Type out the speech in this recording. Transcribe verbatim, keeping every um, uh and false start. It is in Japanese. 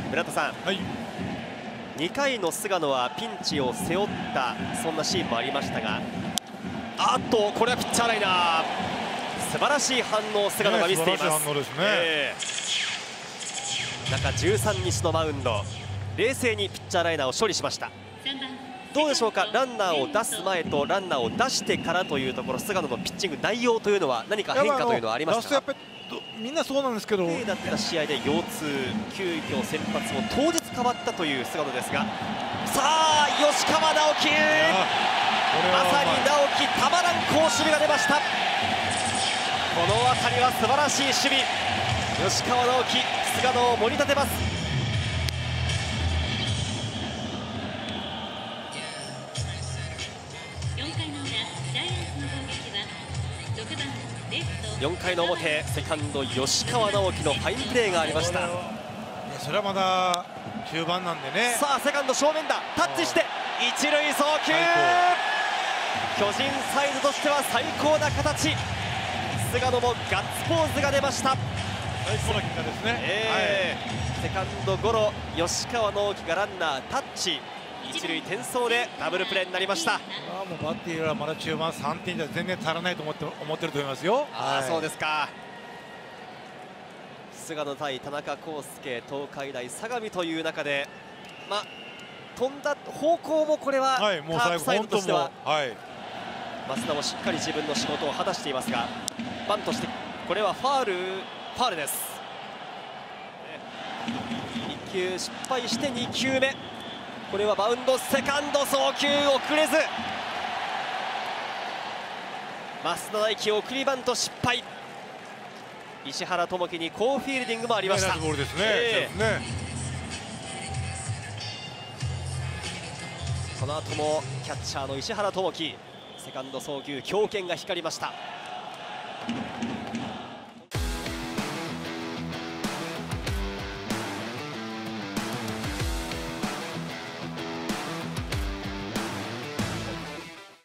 村田さん、はい、にかいの菅野はピンチを背負ったそんなシーンもありましたが、あっとこれはピッチャーライナー、素晴らしい反応を菅野が見せています。えー、中じゅうさんにちのマウンド、冷静にピッチャーライナーを処理しました。どうでしょうか、ランナーを出す前とランナーを出してからというところ、菅野のピッチング内容というのは何か変化というのはありましたか？ みんなそうなんですけど、 だった試合で腰痛、急遽先発も当日変わったという菅野ですが、さあ吉川尚輝、まさに尚輝たまらん好守備が出ました。この辺りは素晴らしい守備、吉川尚輝、菅野を盛り立てます。よんかいの表、セカンド吉川尚輝のファインプレーがありました。 それはまだ中盤なんでね。 さあセカンド正面だ、タッチして一塁送球、巨人サイドとしては最高な形、菅野もガッツポーズが出ました。 最高な結果ですね、 えーはい、セカンドゴロ、吉川尚輝がランナータッチ、一塁転送でダブルプレーになりました。 あもうバッテリーはまだ中盤さんてんじゃ全然足らないと思って思ってると思いますよ。 あ、はい、そうですか。菅野対田中康介、東海大相模という中で、まあ、飛んだ方向もこれは、はい、もうカープサイドとしては、はい、増田もしっかり自分の仕事を果たしていますが、バントしてこれはファール、ファールです。いっきゅう失敗してにきゅうめ、これはバウンド、セカンド送球遅れず、増田大輝送りバント失敗、石原智樹に好フィールディングもありました。 ボールですね、えー、ね。 この後もキャッチャーの石原智樹、セカンド送球強肩が光りました。